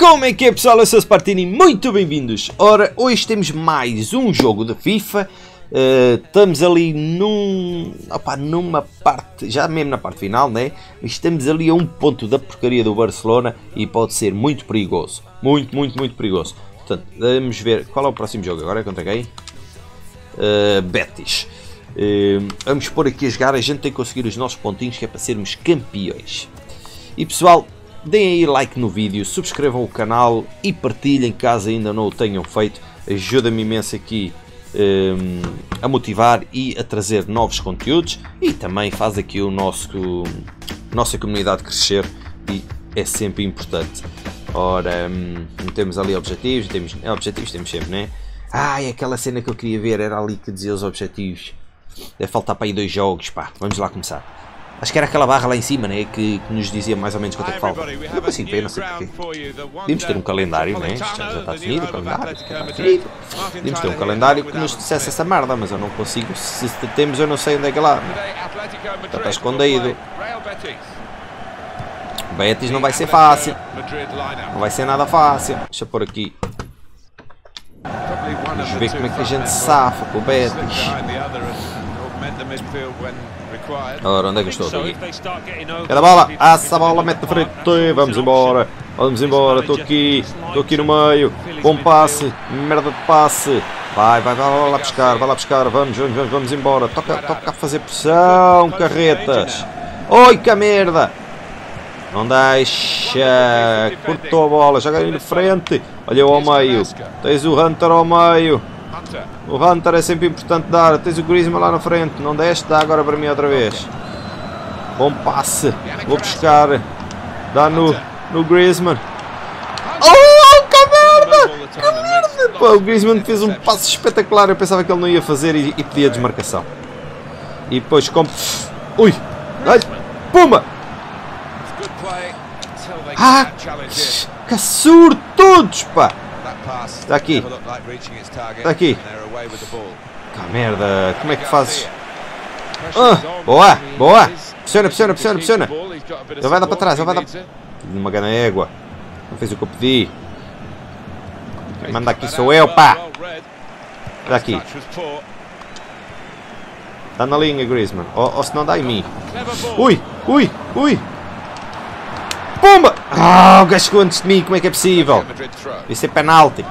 Como é que é, pessoal? Eu sou o Spartini, muito bem-vindos! Ora, hoje temos mais um jogo de FIFA. Estamos ali numa parte, já mesmo na parte final, né? Estamos ali a um ponto da porcaria do Barcelona e pode ser muito perigoso. Muito perigoso. Portanto, vamos ver qual é o próximo jogo agora, contra quem? Betis. Vamos pôr aqui a jogar, a gente tem que conseguir os nossos pontinhos que é para sermos campeões. E pessoal, deem aí like no vídeo, subscrevam o canal e partilhem caso ainda não o tenham feito. Ajuda-me imenso aqui a motivar e a trazer novos conteúdos e também faz aqui nossa comunidade crescer e é sempre importante. Ora, temos ali objetivos, temos sempre, né? É aquela cena que eu queria ver, era ali que dizia os objetivos. Deve faltar para aí 2 jogos, pá, vamos lá começar. Acho que era aquela barra lá em cima, né, que nos dizia mais ou menos quanto é que falta. Eu não consigo ver, não sei porquê. Devíamos ter um calendário, né? Isto já está definido, o calendário. Devíamos ter um calendário que nos dissesse essa merda, mas eu não consigo. Se temos, eu não sei onde é que é lá. Está escondido. Betis não vai ser fácil. Não vai ser nada fácil. Deixa eu pôr aqui. Vamos ver como é que a gente safa com o Betis. Ora, onde é que eu estou? Aqui. Cada bola! Essa bola mete na frente! Vamos embora! Vamos embora! Estou aqui no meio! Bom passe! Merda de passe! Vai lá buscar! Vamos embora! Toca a fazer pressão, carretas! Oi, que merda! Não deixa! Cortou a bola! Joga aí de frente! Olha ao meio! Tens o Hunter ao meio! O Hunter é sempre importante dar. Tens o Griezmann lá na frente. Não deste, dá agora para mim outra vez. Bom passe. Vou buscar. Dá no Griezmann. Oh, que merda! Que merda! Pô, o Griezmann fez um passe espetacular. Eu pensava que ele não ia fazer e pedia desmarcação. E depois como... Ui! Ai! Pumba! Que surtudos, pá! Está aqui. Está aqui. Que merda. Como é que fazes? Boa. Pressiona. Ele vai dar para trás. Ele vai dar... Uma gana égua. Não fez o que eu pedi. Quem manda aqui sou eu, pá. Está aqui. Está na linha, Griezmann. Ou se não dá em mim. Ui. Pumba! O gajo chegou antes de mim, como é que é possível? Isso é penalti.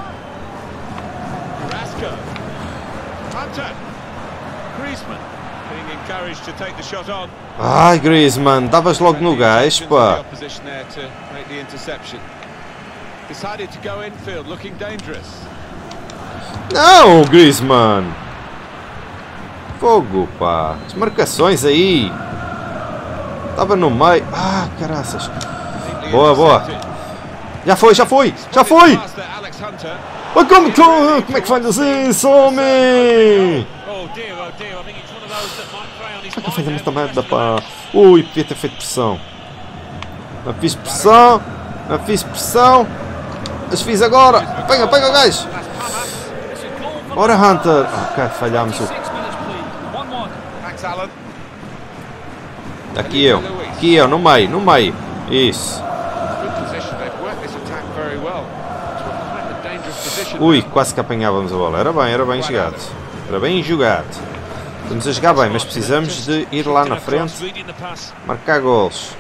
Ai, Griezmann, davas logo no gajo, pá. Não, Griezmann. Fogo, pá. As marcações aí. Estava no meio. Caraças. Boa. Já foi. Como é que faz isso, homem? Como é que faz esta merda, pá? Ui, podia ter feito pressão. Não fiz pressão. Mas fiz agora. Pega o gajo. Ora, Hunter. Ok, falhámos o... Aqui eu, no meio. Isso. Ui, quase que apanhávamos a bola. Era bem jogado. Estamos a jogar bem, mas precisamos de ir lá na frente, marcar gols.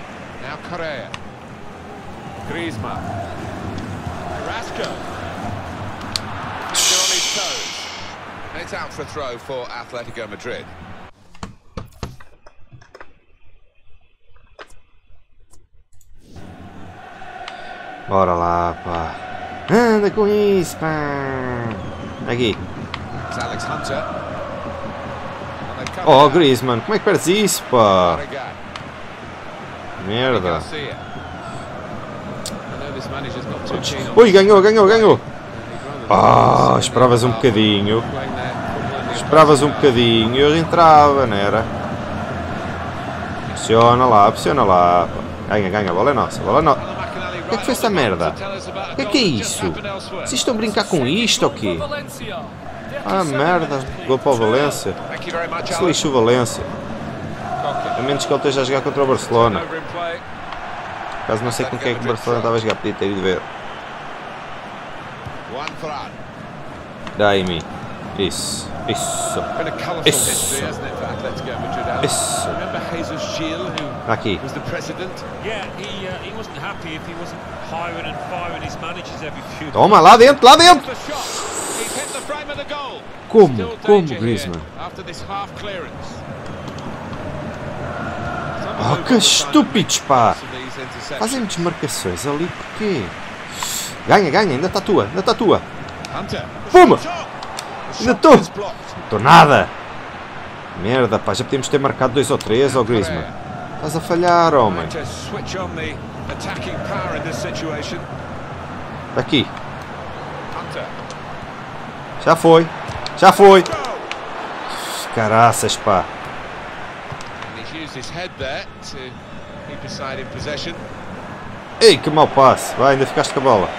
Bora lá, pá. Anda com isso, pá. Aqui. Oh, Griezmann, como é que perdes isso, pá? Merda. Ui, ganhou. Esperavas um bocadinho. Eu entrava, não era? Pressiona lá. Ganha, a bola é nossa. O que é que foi essa merda? O que é isso? Vocês estão a brincar com isto ou quê? Merda. Gol para o Valência. Se lixo o Valência. A menos que ele esteja a jogar contra o Barcelona. Caso não sei com quem é que o Barcelona estava a jogar, podia ter ido ver. Dá em mim. Isso. Isso. Isso. Isso. Aqui. Toma, lá dentro, lá dentro! Como? Como, Griezmann? Oh, que estúpidos, pá! Fazem desmarcações ali, porquê? Ganha, ganha, ainda está tua, ainda está tua! Puma! Ainda estou! Estou nada! Merda, pá, já podíamos ter marcado 2 ou 3, ó Griezmann. Estás a falhar, homem. Aqui. Já foi. Já foi. Caraças, pá. Ei, que mau passe. Vai, ainda ficaste com a bola.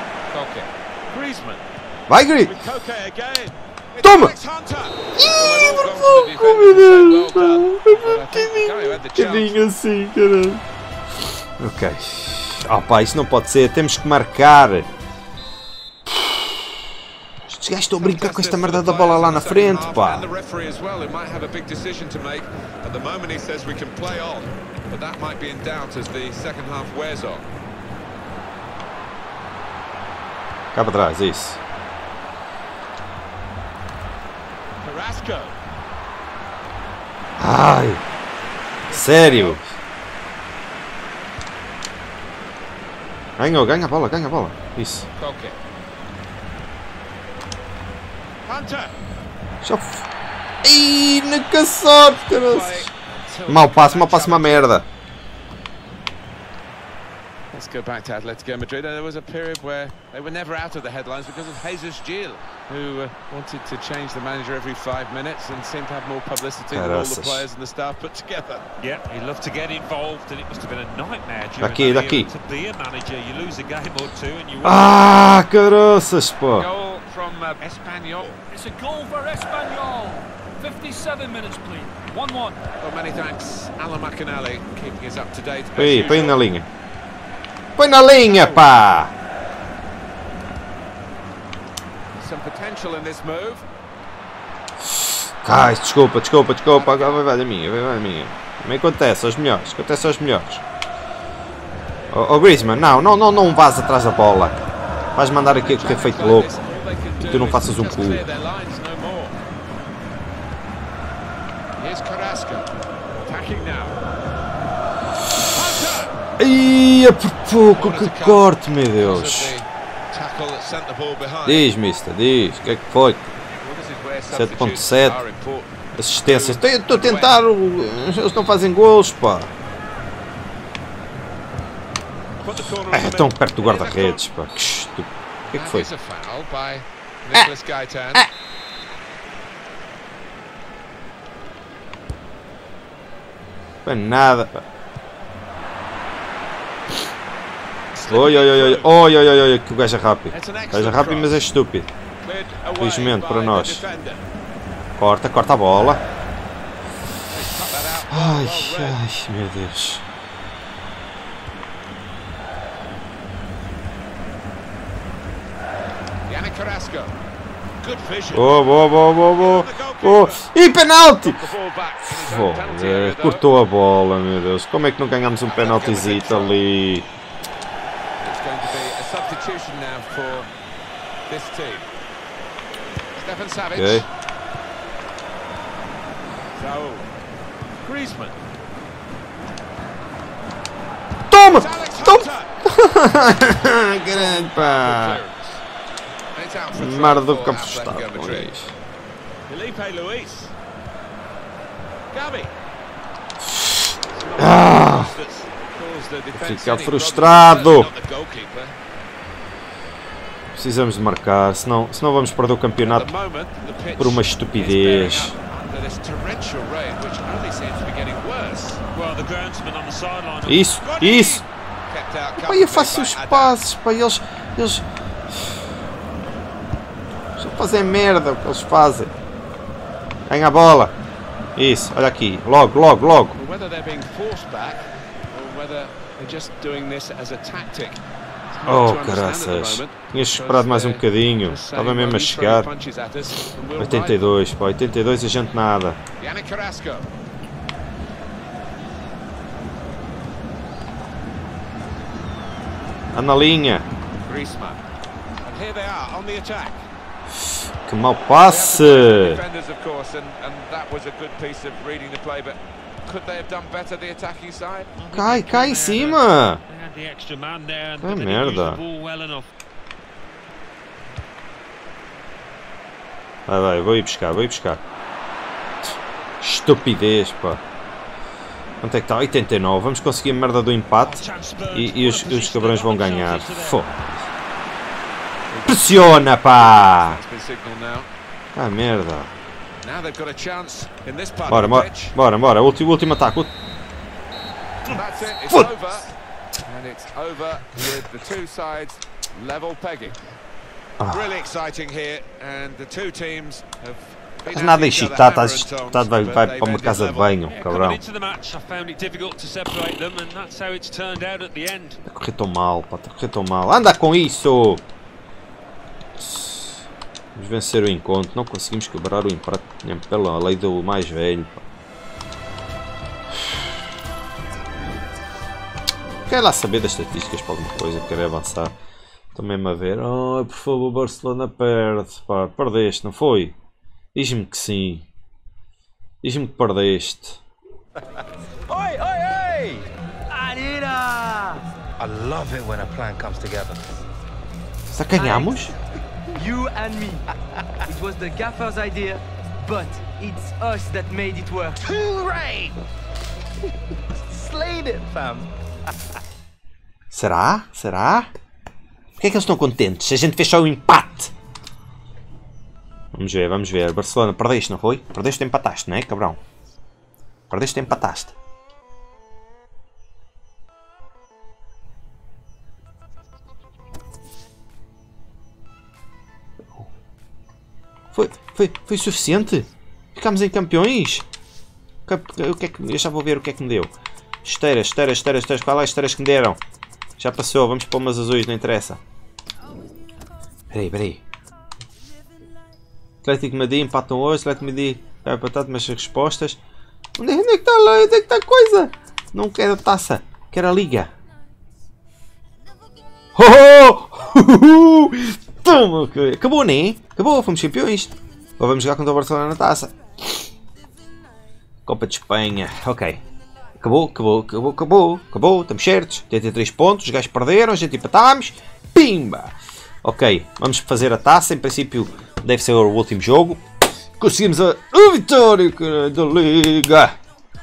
Vai, Gri. Toma! Ih, por pouco, meu Deus. Um bocadinho assim, caralho. Ok. Oh, pá, isso não pode ser. Temos que marcar. Estes gajos estão a brincar com esta merda da bola lá na frente, pá. Cá para trás, isso. Ai, sério? Ganhou, ganha a bola, ganha a bola. Isso. Já f... Ih, na caçote, caralho. Mal passo, uma merda. Let's go back to Atletico Madrid. There was a period where they were never out of the headlines because of Jesus Gil, who wanted to change the manager every 5 minutes and seemed to have more publicity than all the players and the staff put together. Yeah, he loved to get involved, and it must have been a nightmare during that era to be a manager. You lose a game or two, and you. Ah, caraças, pô! Goal from Espanyol. It's a goal for Espanyol. 57 minutes, please. 1-1. Well, many thanks, Alan McInally, keeping us up to date. Põe na linha. Põe na linha, pá! Some potential in this move. Ai, desculpa. Agora vai da minha, vai da minha. Também acontece aos melhores, Oh, Griezmann, não vás atrás da bola. Vais mandar aqui a correr feito louco. E tu não faças um pulo. Ai, é por pouco, que corte, meu Deus. Diz, mister, diz. O que é que foi? 7.7. Assistências. Estou a tentar. Eles não fazem golos, pá. Estão perto do guarda-redes, pá. Que estúpido. O que é que foi? Não é nada, pá. Oi, que o gajo é rápido. O gajo é rápido, mas é estúpido. Felizmente para nós. Corta a bola. Ai, meu Deus. Boa. E penalti! Foda, cortou a bola, meu Deus. Como é que não ganhamos um penaltizito ali? Ok. Toma! Grande, pá! Merda do campo estado com isso. Ficar frustrado. Precisamos de marcar, senão vamos perder o campeonato por uma estupidez. Isso! Pá, eu faço os passes, pá, eles só fazem merda o que eles fazem. Ganha a bola. Isso, olha aqui, logo. Oh, caraças. Tinha esperado mais um bocadinho. Estava mesmo a chegar. 82, pá. 82 e a gente nada. Anda na linha. Que mau passe. Cai em cima. É merda. Vai, vou ir buscar. Estupidez, pá. Quanto é que está? 89. Vamos conseguir a merda do empate e os cabrões vão ganhar. Foda. Pressiona, pá! Ah, merda. Bora. Último ataque. Estás nada excitado, vai para uma casa de banho, cabrão. Está a correr tão mal, pá, está a correr tão mal. Anda com isso! Vamos vencer o encontro, não conseguimos quebrar o empate pela lei do mais velho, pá. Quero lá saber das estatísticas para alguma coisa, quero avançar. Estou mesmo a ver. Oh, por favor, o Barcelona perde, pá, perdeste, não foi? Diz-me que sim. Diz-me que perdeste. Oi! Anira! I love it when a plan comes together. Já ganhamos? You and me. It was the gaffer's idea, but it's us that made it work. Hooray! Slayed it, fam. Será? Porquê é que eles estão contentes se a gente fez só o empate? Vamos ver. Barcelona, perdeste, não foi? Perdeste ou empataste, não é, cabrão? Perdeste ou empataste? Foi suficiente? Ficámos em campeões? O que é que, eu já vou ver o que é que me deu. Esteiras. Qual é as esteiras que me deram? Já passou, vamos para umas azuis, não interessa. Peraí. Atlético de Madrid empatam hoje, Atlético de Madrid vai empatar, mas as respostas. Onde é que está lá? Onde é que está a coisa? Não quero a taça, quero a liga. Toma, acabou, né? Acabou, fomos campeões. Agora vamos jogar contra o Barcelona na taça. Copa de Espanha, ok. Acabou. Estamos certos. 83 pontos, os gajos perderam, a gente empatámos. Pimba! Ok, vamos fazer a taça. Em princípio deve ser o último jogo. Conseguimos a vitória da Liga.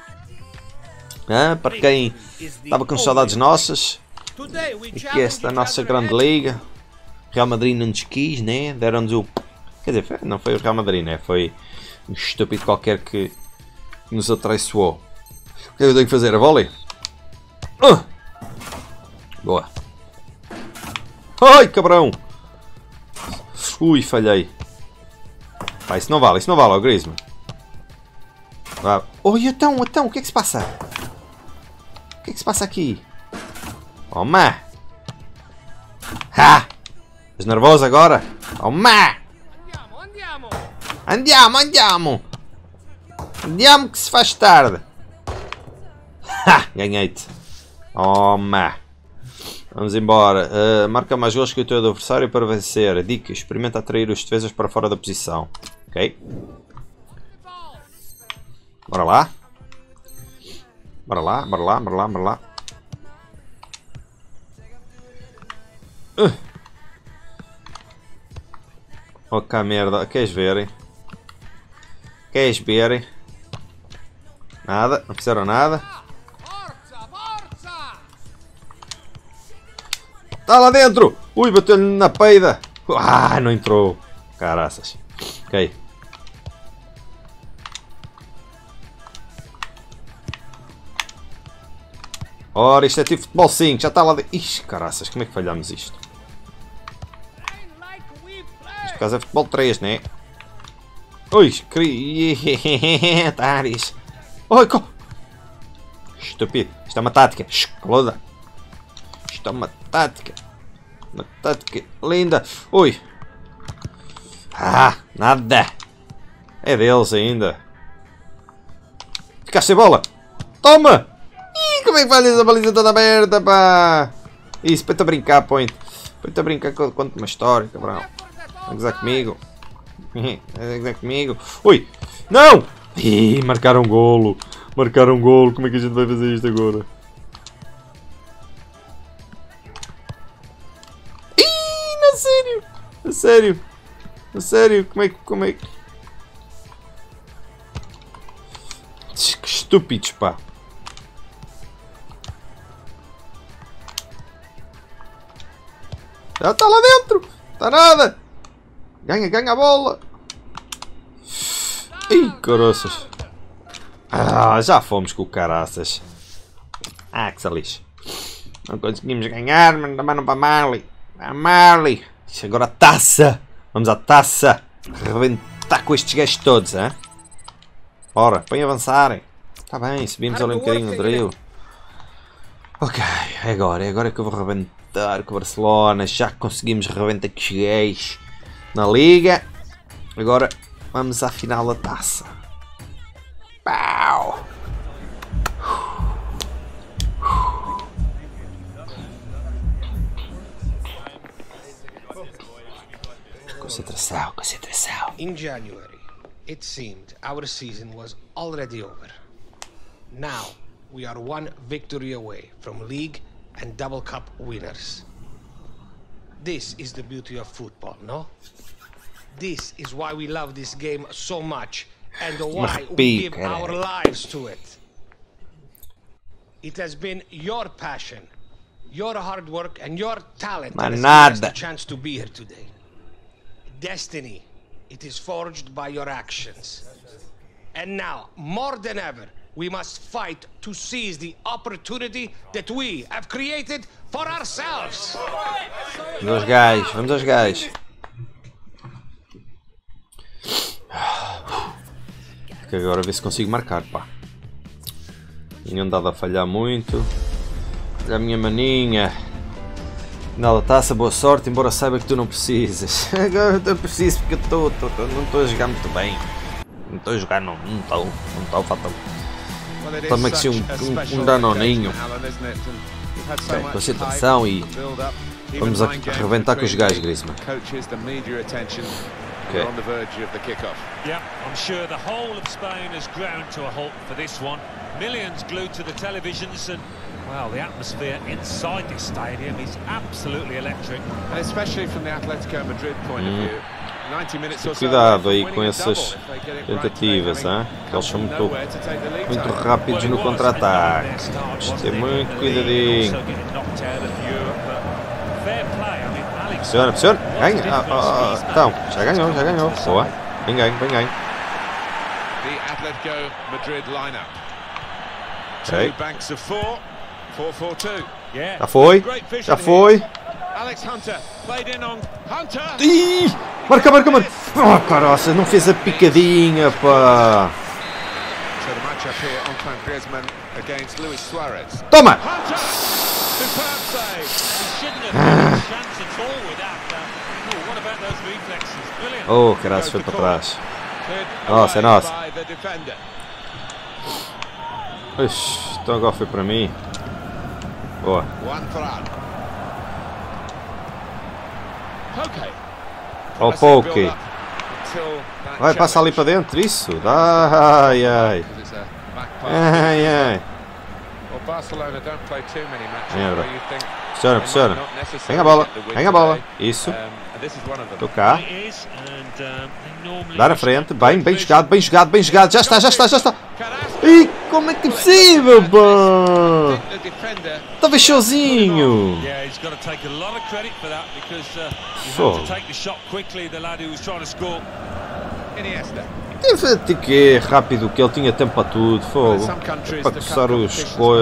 Para quem estava com saudades nossas. Aqui esta nossa grande Liga. Real Madrid não nos quis, né? Deram-nos o... Quer dizer, não foi o Real Madrid, né? Foi um estúpido qualquer que nos atraiçoou. O que é que eu tenho que fazer? A vôlei? Boa. Ai, cabrão! Ui, falhei. Pá, isso não vale, ó Griezmann. Oi, então, o que é que se passa? O que é que se passa aqui? Toma! Ha! Estás nervoso agora? Toma! Andiamo que se faz tarde. Ha! Ganhei-te. Toma! Vamos embora. Marca mais gols que o teu adversário para vencer. Dica: experimenta atrair os defesas para fora da posição. Ok? Bora lá. Ok, merda. Queres ver? Nada. Não fizeram nada. Está lá dentro! Ui, bateu-lhe na peida! Ah, não entrou! Caraças! Ok. Ora, isto é tipo futebol 5, já está lá dentro. Ixi, caraças, como é que falhamos isto? Isto por causa é futebol 3, né? Ui, Taris! Oi, estúpido! Isto é uma tática! Caloda! Isto é uma tática! Uma tática linda. Ui. Ah, nada. É deles ainda. Ficaste sem bola. Toma. Ih, como é que fazes a baliza toda aberta, pá? Isso, põe-te a brincar, põe-te. Põe-te a brincar, conta uma história, cabrão. Vai gozar comigo. Vai gozar comigo. Ui. Não. Ih, marcaram um golo. Marcaram um golo. Como é que a gente vai fazer isto agora? Ih, a sério. A sério. A sério. Como é que... Que estúpidos, pá. Já está lá dentro. Está nada. Ganha a bola. Ih, coroças. Ah, já fomos com o caraças. Ah, que salixo. Não conseguimos ganhar, mas também não para Marley. A Marley. Agora a taça. Vamos à taça. Reventar com estes gajos todos, hein? Ora, põe avançarem. Está bem, subimos ali um bocadinho no drill. Ok, é agora que eu vou reventar com o Barcelona. Já conseguimos reventar com os gajos na Liga. Agora vamos à final da taça. Pau! Concentração, concentração. In January, it seemed our season was already over. Now, we are one victory away from league and double cup winners. This is the beauty of football, no? This is why we love this game so much and why we give our lives to it. It has been your passion, your hard work and your talent that has given us the chance to be here today. Destiny, it is forged by your actions. And now, more than ever, we must fight to seize the opportunity that we have created for ourselves. Vamos aos gajos, vamos aos gajos. Que agora ver se consigo marcar, pá. Tinha andado a falhar muito. Olha a minha maninha. Final da taça, boa sorte, embora saiba que tu não precisas. Agora eu preciso porque eu não estou a jogar muito bem. Não estou a jogar, não estou, falta. Toma aqui um danoninho. Ok, concentração e vamos arrebentar com os gajos, Griezmann. Okay. On the verge of the kick-off. Yeah, I'm sure the whole of Spain has ground to a halt for this one. Millions glued to the televisions and, well, the atmosphere inside this stadium is absolutely electric. And especially from the Atletico Madrid point of view. 90 minutes or so. Cuidado aí com essas tentativas, hein? Que eles são muito rápidos no contra-ataque. Temos de ter muito cuidadinho. Pressiona, pressiona, ganha! Então, já ganhou. Boa, bem ganho. The Atletico Madrid lineup. Two banks of 4-4-2. Já foi. Alex Hunter played in on Hunter. Ih, marca. Oh, caroça, não fez a picadinha, pá. So the matchup here, Antoine Griezmann against Luis Suarez. Toma! Hunter, superb save. Oh, caralho, foi para trás. Nossa, é nossa. Ixi, então agora foi para mim. Boa. Oh, Poke. Vai, passa ali para dentro, isso. Ai. Pressiona. Ganha a bola. Isso. Estou cá. Dá na frente. Bem jogado. Já está. Ih, como é que é possível, pá? Talvez sozinho. Fogo. Teve que é rápido, que ele tinha tempo para tudo. Fogo. Para coçar os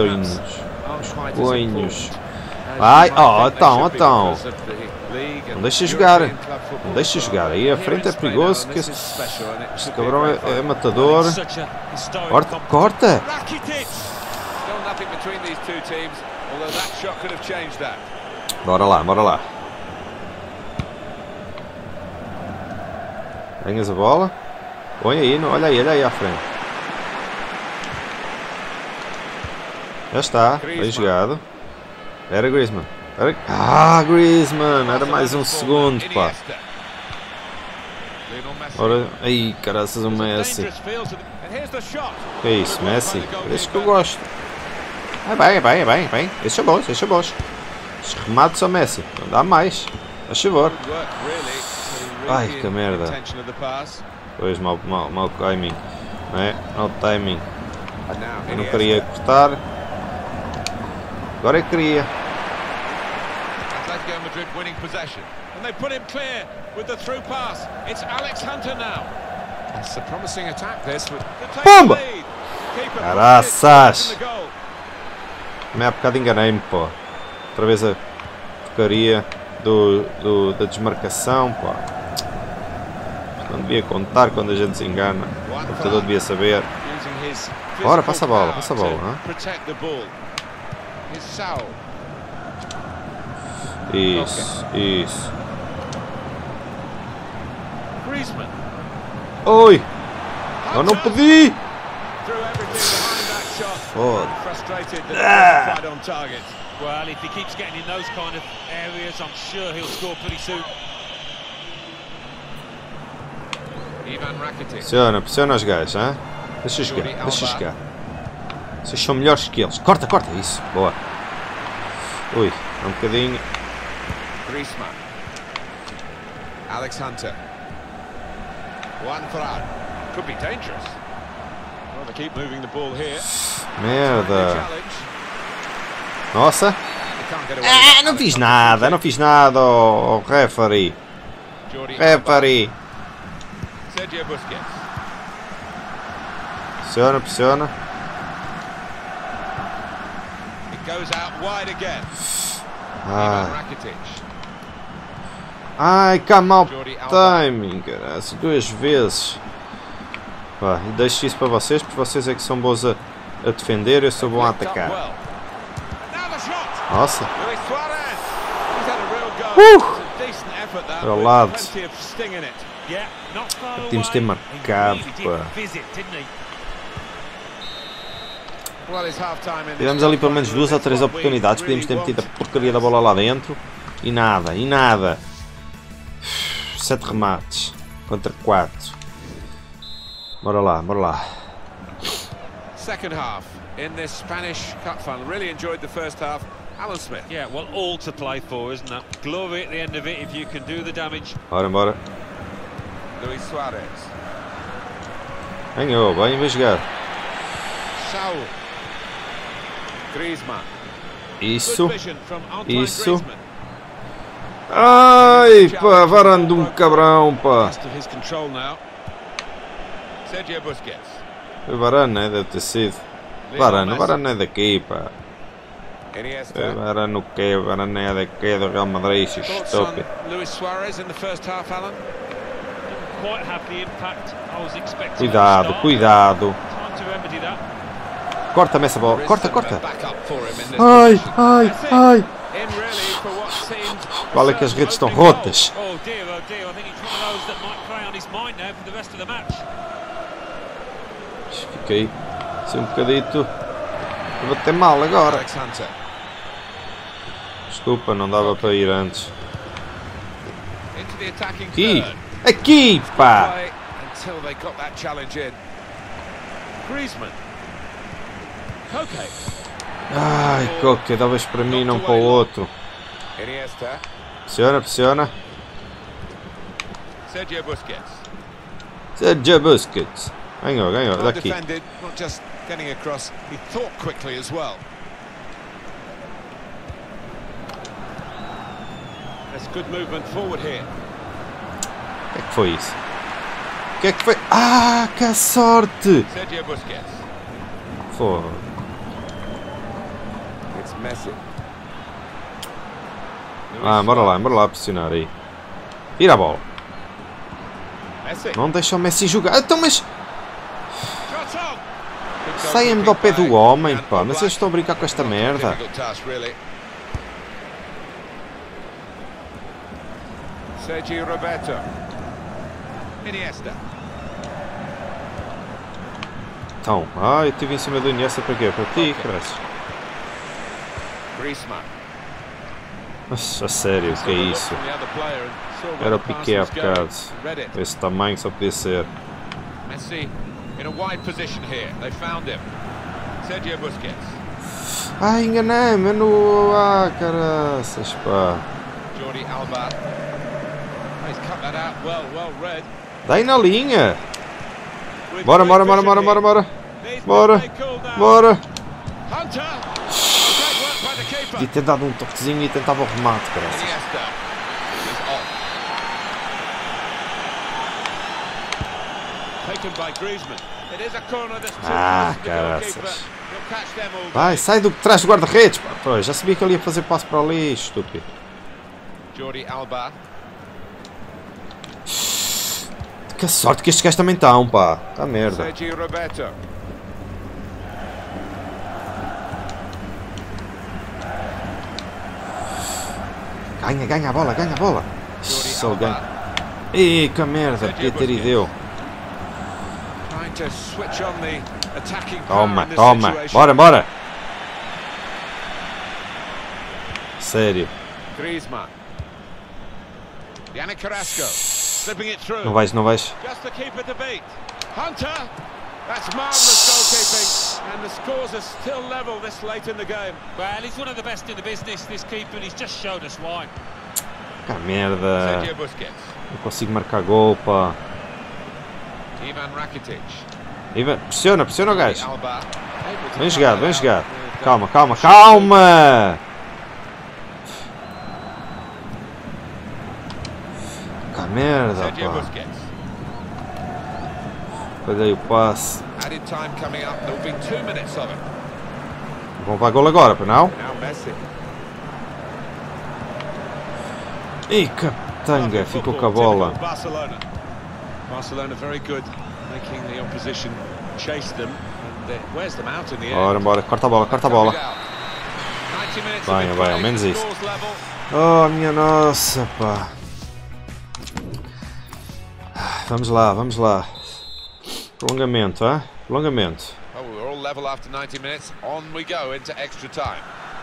coinhos. Vai, então. Não deixa jogar. Aí à frente é perigoso. Que este cabrão é matador. Corta. Bora lá. Ganhas a bola. Põe aí, olha aí à frente. Já está, bem jogado. Era Griezmann. Griezmann! Era mais um segundo, pá. Ora, aí, caraças, o Messi. Que é isso, Messi? Esses que eu gosto. É bem. Esses são bons. Esses remates são Messi. Não dá mais. Faz favor. Ai, que merda. Pois, mau timing. Não é? Mau timing. Eu não queria cortar. Agora eu queria. Atletico Madrid winning possession. And they put him clear with the through pass. It's Alex Hunter now. It's a promising attack this. Pumba! Caraças! Também há bocado enganei-me, pô. Outra vez a porcaria da desmarcação, pô. Não devia contar quando a gente se engana. O computador devia saber. Bora, passa a bola, hein? Isso. Oi! Eu não pedi! Foda. Well, if he keeps getting in those kind of areas, I'm sure he'll score pretty soon. Pressiona os gajos, hein? Deixa jogar. Vocês são melhores que eles. Corta, isso. Boa. Ui, um bocadinho. Griezmann. Alex Hunter. Juan Ferran. Could be dangerous. Well, they keep moving the ball here. Merda. Nossa. Não fiz nada, oh referee. Sergio Busquets. Pressiona. It goes out wide again. Ai, que mau timing, cara. 2 vezes. Pá, e deixo isso para vocês, porque vocês é que são bons a defender, eu sou bom a atacar. Nossa. Para o lado. Temos de ter marcado, pá. Tivemos ali pelo menos 2 ou 3 oportunidades. Podíamos ter metido a porcaria da bola lá dentro. E nada. 7 remates contra 4. Bora lá. Second half in this Spanish Cup final. Really enjoyed the first half. Alan Smith. Yeah, well, all to play for, isn't that? Glory at the end of it if you can do the damage. Bora. Luis Suarez. Ganhou, bem jogar. Saul. Griezmann. Isso. Ai, pá, Varane de um cabrão, pá. Sergio Busquets. Foi Varane, né? Deve ter sido. Varane é daqui, pá. Varane o quê? Varane é daqui do Real Madrid, isso estúpido. Luis Suarez in the first half, Alan. Quite have the impact I was expecting. Cuidado. Time to remedy that. Corta-me essa bola. Corta. Ai. Olha que as redes estão rotas. Oh dear, I think it's one of those that might prey on his mind now for the rest of the match. Fiquei assim um bocadito. Eu vou ter mal agora. Desculpa, não dava para ir antes. Aqui, pá! Ai, Coque, talvez para mim, não para o outro. Pressiona. Sergio Busquets. Ganhou, daqui. Getting across, he thought quickly as well. That's good movement forward here. O que é que foi isso? Ah, que sorte! Sergio Busquets. Foda. It's Messi. Bora lá pressionar aí. Tira a bola. Messi. Não deixa o Messi jogar. Então, mas... Saia-me do pé do homem, pá. Mas eu estou a brincar com esta merda. Sergio Roberto. Iniesta. Então, eu estive em cima do Iniesta para quê? Para ti, cresce. Griezmann. Nossa, a sério, o que é isso? Era o Piqué há bocado. Esse tamanho só podia ser. Messi in a wide position here. They found him. Sergio Busquets. Enganei-me no... caraças, pá. Jordi Alba. He's cut that out well read. Dá aí na linha. Bora. Hunter. Podia ter dado um toquezinho e tentava o remate, caraças. Iniesta. He's off. Taken by Griezmann. It is a corner that's too close to the goalkeeper. He'll catch them all. Vai, sai do trás do guarda-redes. Pois, já sabia que ele ia fazer passo para ali, estúpido. Jordi Alba. Que sorte que estes gajos também estão, pá. Tá merda. Sergio Roberto. Ganha a bola. Só ganha. Ih, que merda, podia ter ido eu. Trying to switch on the attacking power in this Toma. situation. Bora. Sério. Griezmann. Yannick Carrasco. Slipping it through. Não vais. Just the keeper to beat. Hunter. That's marvellous goalkeeping. And the scores are still level this late in the game. Well, he's one of the best in the business, this keeper, and he's just showed us why. Que merda. Sergio Busquets. Não consigo marcar gol, pá. Ivan Rakitic. Ivan, pressiona o gajo. Alba. Vem jogar. Calma. Que merda, Sergio pá. Busquets. Falhei o passe. Added time coming up. There will be 2 minutes of it. Vão para gol agora, para não? Now Messi. Ih, que tanga, ficou com a bola. Barcelona very good, making the opposition chase them and wears them out in the end. Bora, corta a bola. Vai, ao menos isso. Oh, minha nossa, pá. Vamos lá. Prolongamento, hein? Prolongamento. Oh, we're all level after 90 minutes. On we go into extra time.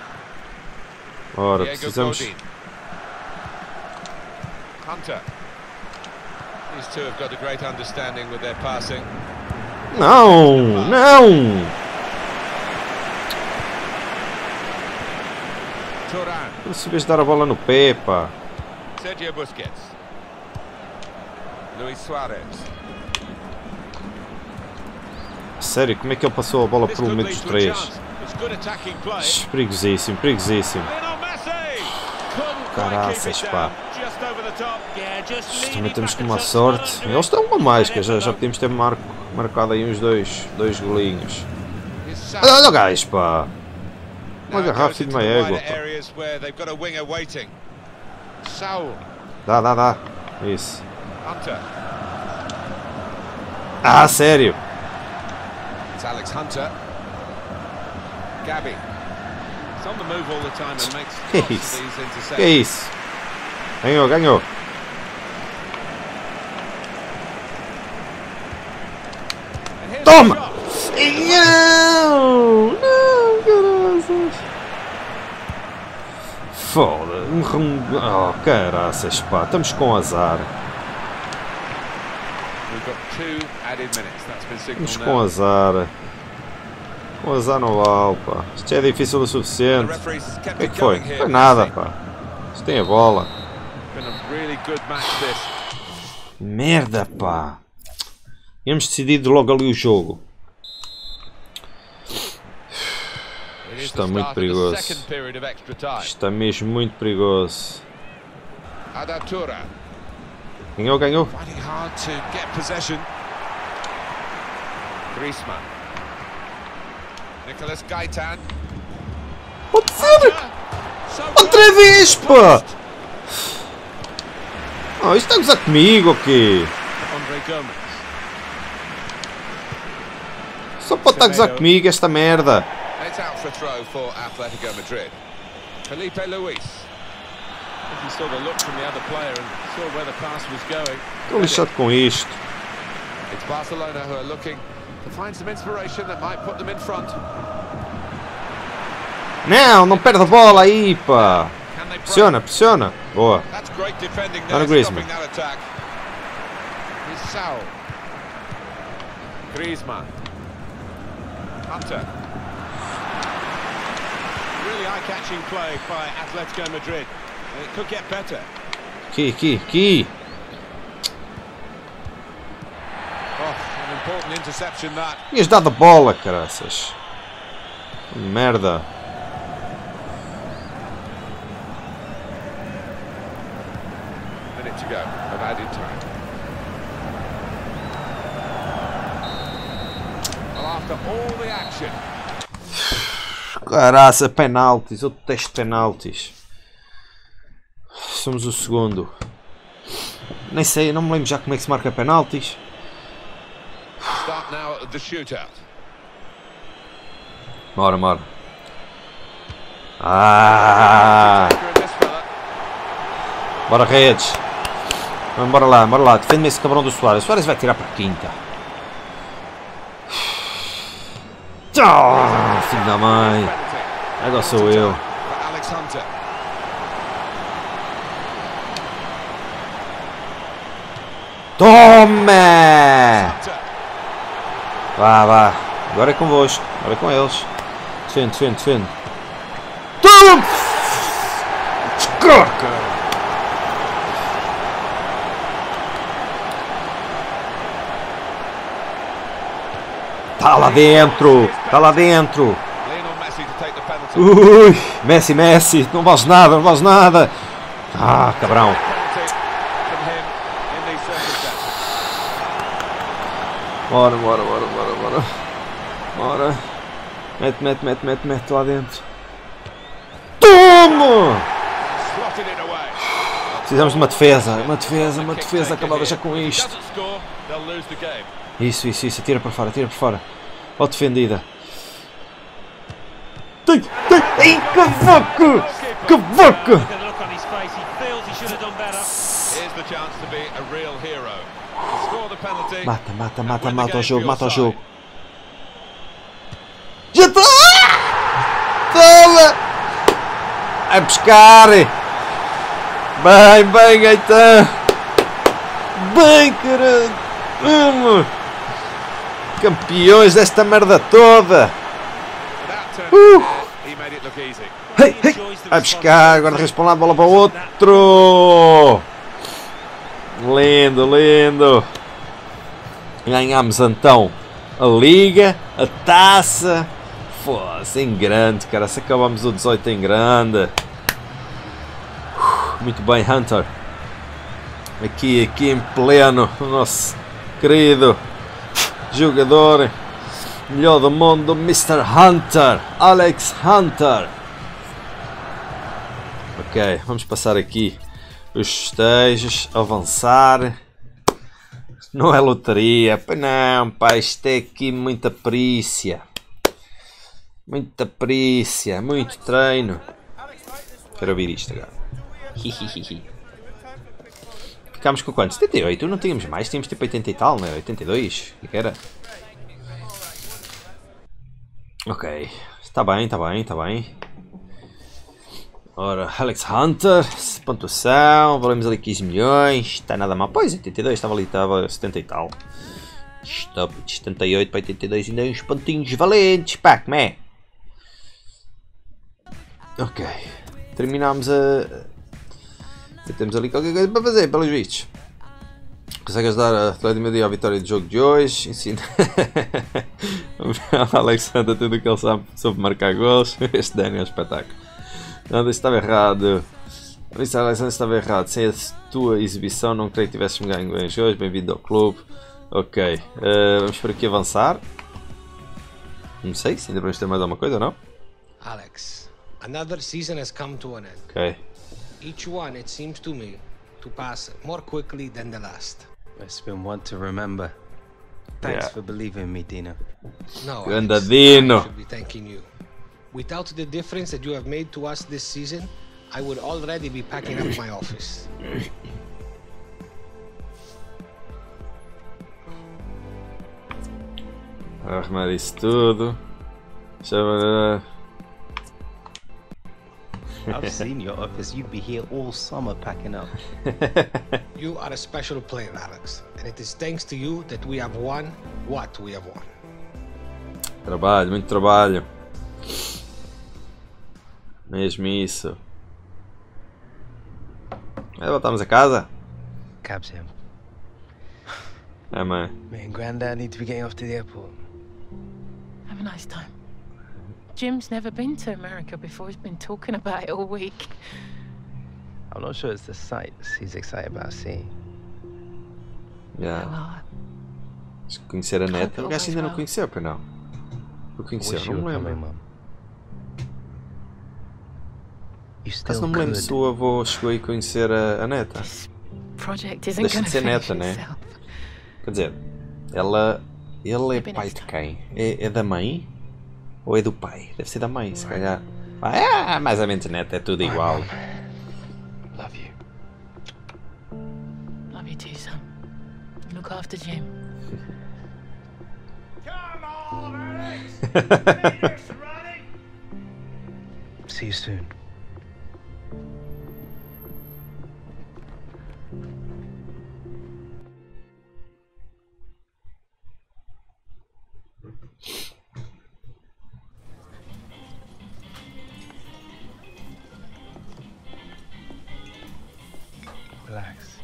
Ora, Diego precisamos... Godin. Hunter. These two have got a great understanding with their passing. Não! Thuram. Não sabes dar a bola no pé, pá. Sergio Busquets. Luis Suarez. Sério, como é que ele passou a bola This por um could metro lead de to a 3? chance. It's good attacking play. Perigosíssimo. Lionel Messi. Couldn't quite keep Caraças, it pá. down. Just over the top. Yeah, just Também leaning temos back que and uma just sorte. not under Eles it. estão com mais, que já podíamos ter marcado aí uns dois golinhos. Here's Saul. Olha o gajo, pá. Uma Now it garrafa goes de into uma the égua, wider pá. areas where they've got a winger waiting. Saul. Dá. Isso. Hunter. Sério. It's Alex Hunter. Gabby. He's on the move all the time and makes Que lots of isso? these interceptions. Que isso? Ganhou. And here's Toma! the shot. Não, caraças. Foda. Oh, caraças, pá. Estamos com azar. We've got 2 added minutes. That's been Estamos signalled com now. azar. Com azar no vale, pá. Isto já é difícil o The suficiente. referees O kept que é it que foi? going here. Foi nada, Messi. pá. Isto tem a bola. Been a really good match this. Merda, pá. Tínhamos decidido logo ali o jogo. It is Está the muito start of the perigoso. second period of extra time. Está mesmo muito perigoso. Ada Thuram Ganhou. fighting hard to get possession. Griezmann. Nicolas Gaitan. Pode ser! So Outra vez, pá! Oh, isto está a gozar comigo, ok? Andre Gomes. Só pode estar a gozar comigo esta merda. It's out for throw for Atletico Madrid. Felipe Luis. He saw the look from the other player and saw where the pass was going. Estou lixado com isto. It's Barcelona who are looking to find some inspiration that might put them in front. Não perde a bola aí, pá. Pressiona, pressiona. Boa. That's great defending Dona there, Griezmann. stopping that attack. Here's Saul. Griezmann. Hunter. Really eye-catching play by Atletico Madrid. It could get better. Aqui. Oh, an important interception that. Tinhas dado a bola, caraças. Merda. Minute to go of added time. Well, after all the action. Caraça, penaltis. Eu detesto penaltis. Somos o segundo. Nem sei, não me lembro já como é que se marca penaltis. Start now at the shootout. Bora. Ah! Bora, Redes. Bora lá. Defende-me esse cabrão do Suárez. O Suárez vai tirar para a quinta. Oh, filho da mãe. Agora sou eu. Alex Hunter. Toma! Vá. Agora é convosco. Agora é com eles. Defende. Toma! Descarga! Tá lá dentro! Ui! Messi! Não vales nada! Ah, cabrão! Bora! Mete lá dentro! Toma! Precisamos de uma defesa, acabava já com isto. Isso, atira para fora. Ó, defendida. Tem! Ai, que vaca! Mata o jogo. Já está! Toma! A buscar! Bem, Gaetan! Bem, caralho! Vamos! Campeões desta merda toda! Hey! A buscar! Guarda-redes para um lado, bola para o outro! Lindo! Ganhámos então a Liga, a Taça. Foda-se, em grande, cara. Se acabamos o 18 em grande. Muito bem, Hunter. Aqui em pleno. O nosso querido jogador. Melhor do mundo, Mr. Hunter. Alex Hunter. Ok, vamos passar aqui os festejos. Avançar. Não é loteria. Não, pá. Isto é aqui muita perícia. Muita perícia. Muito treino. Quero ouvir isto agora. Ficámos com quantos? 78? Não tínhamos mais? Tínhamos tipo 80 e tal, né? 82? O que era? Ok. Está bem. Ora, Alex Hunter. Pontuação. Valemos ali 15 milhões. Está nada mal. Pois, 82. Estava 70 e tal. Stop. 78 para 82. Ainda uns pontinhos valentes. Pá, como é? Ok. Terminámos a... Temos ali qualquer coisa para fazer, pelos vistos. Consegue ajudar a Atlético Madrid à vitória do jogo de hoje. Ensina o Alexander tudo o que ele sabe sobre marcar gols. Este Dani é um espetáculo. Nada, estava errado. Isso, Alexander, estava errado. Sem a tua exibição, não creio que tivéssemos ganho bem hoje. Bem-vindo ao clube. Ok. Vamos por aqui avançar. Não sei se ainda vamos ter mais alguma coisa ou não. Alex, another season has come to an end. Ok. Each one, it seems to me, to pass more quickly than the last. It's been one to remember. Thanks for believing in me, Dino. No, Grande Alex, Dino. I should be thanking you. Without the difference that you have made to us this season, I would already be packing up my office. Arrumar isso tudo. I've seen your office. You'd be here all summer packing up. You are a special player, Alex, and it is thanks to you that we have won what we have won. Trabalho, muito trabalho. Mesmo isso. Voltamos a casa? Cab's him. É, mãe. Me and Grandad need to be getting off to the airport. Have a nice time. Jim's never been to America before. He's been talking about it all week. I'm not sure it's the sights he's excited about seeing. Yeah. Well, Conhecer a neta. O gajo ainda não conheceu, pois não? O conheceu, Wish não you me were lembro. coming, Mum. You Caso still não me lembro could. se o avô chegou aí a conhecer a neta. project isn't Deixa going de to ser finish neta, né? itself. Quer dizer, ele é pai de quem? É da mãe? Ou é do pai? Deve ser da mãe, se calhar. Ah, mais ou menos neta, é tudo igual. Love you. Love you too, son. Look after Jim. Come on, Alex! See you soon. Relax.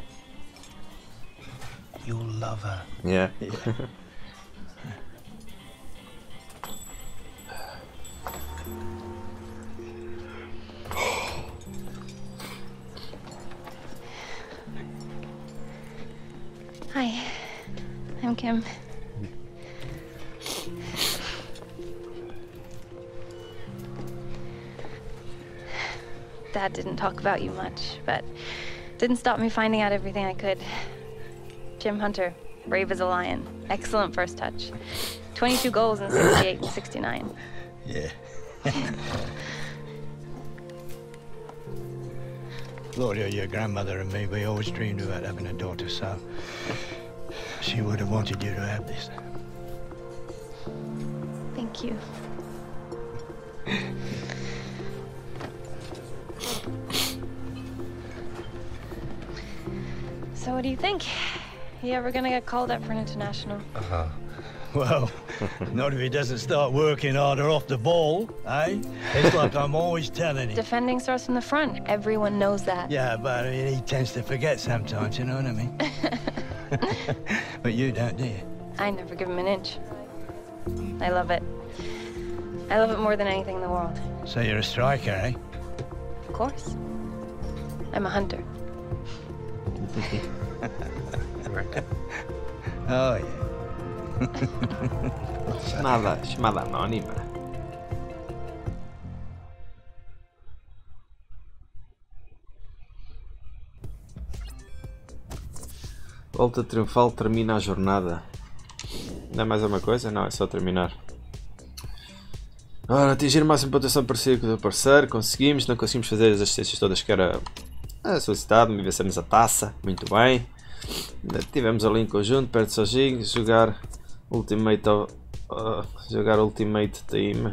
You'll love her. Yeah. Hi, I'm Kim. Dad didn't talk about you much, but didn't stop me finding out everything I could. Jim Hunter, brave as a lion, excellent first touch. 22 goals in 68 and 69. Yeah. Gloria, your grandmother and me, we always dreamed about having a daughter, so she would have wanted you to have this. Thank you. So what do you think? You ever gonna get called up for an international? Well, not if he doesn't start working harder off the ball, eh? It's like I'm always telling him. Defending starts from the front. Everyone knows that. Yeah, but I mean, he tends to forget sometimes, you know what I mean? But you don't, do you? I never give him an inch. I love it. I love it more than anything in the world. So you're a striker, eh? Of course. I'm a hunter. Oh, yeah. Chamada anónima. Volta triunfal, termina a jornada. Não é mais uma coisa? Não, é só terminar. Ora, atingir a máxima pontuação parecida com o do parceiro. Conseguimos, não conseguimos fazer as assistências todas que era solicitado, mas vencemos a taça. Muito bem. Tivemos ali em conjunto, perto sozinho, jogar Ultimate Team.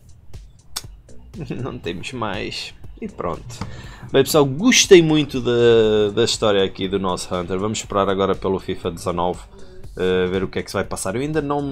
Não temos mais. E pronto. Bem pessoal, gostei muito da história aqui do nosso Hunter. Vamos esperar agora pelo FIFA 19. Ver o que é que se vai passar. Eu ainda não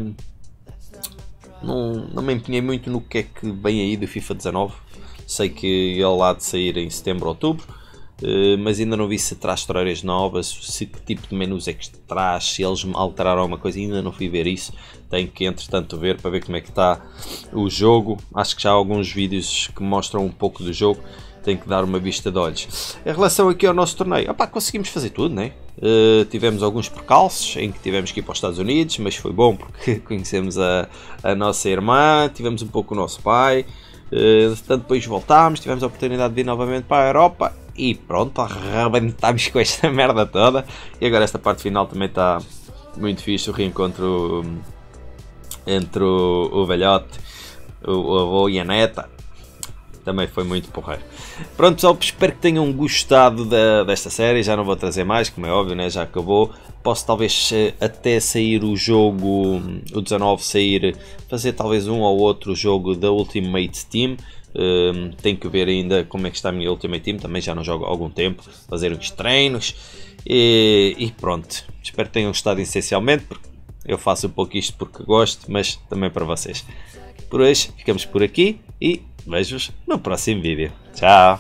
me empenhei muito no que é que vem aí do FIFA 19. Sei que ele há de sair em setembro, outubro. Mas ainda não vi se traz histórias novas, se que tipo de menus é que traz, se eles alteraram alguma coisa, ainda não fui ver isso. Tenho que entretanto ver para ver como é que está o jogo. Acho que já há alguns vídeos que mostram um pouco do jogo, tenho que dar uma vista de olhos. Em relação aqui ao nosso torneio, conseguimos fazer tudo, né? Tivemos alguns percalços em que tivemos que ir para os Estados Unidos, mas foi bom porque conhecemos a nossa irmã, tivemos um pouco o nosso pai. Tanto depois voltámos, tivemos a oportunidade de ir novamente para a Europa e pronto, arrebentámos com esta merda toda. E agora esta parte final também está muito fixe, o reencontro entre o velhote, o avô e a neta. também foi muito porreiro. Pronto pessoal, espero que tenham gostado desta série. Já não vou trazer mais, como é óbvio, né? Já acabou. Posso talvez até sair o jogo, o 19 sair, fazer talvez um ou outro jogo da Ultimate Team. Tenho que ver ainda como é que está a minha Ultimate Team, também já não jogo há algum tempo, fazer uns treinos e pronto. Espero que tenham gostado essencialmente, porque eu faço um pouco isto porque gosto, mas também para vocês. Por hoje ficamos por aqui e vejo-vos no próximo vídeo. Tchau!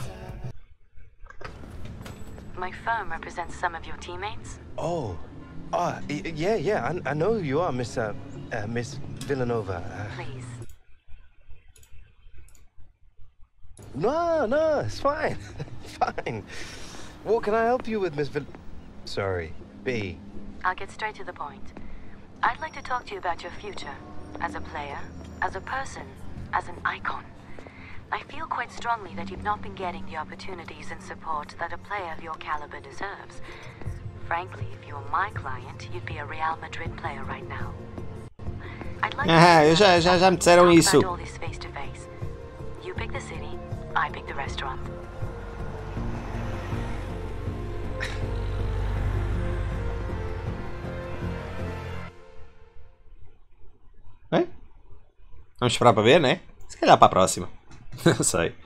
My firm represents some of your teammates. Oh, yeah. I know who you are, Miss Villanova. Please. No, it's fine. Fine. What can I help you with, Miss Sorry, B. I'll get straight to the point. I'd like to talk to you about your future. As a player, as a person, as an icon. I feel quite strongly that you've not been getting the opportunities and support that a player of your caliber deserves. Frankly, if you were my client, you'd be a Real Madrid player right now. I'd like to já me disseram isso. all this face to face. You pick the city, I pick the restaurant. Vamos esperar para ver, né? Se calhar para a próxima. Não sei.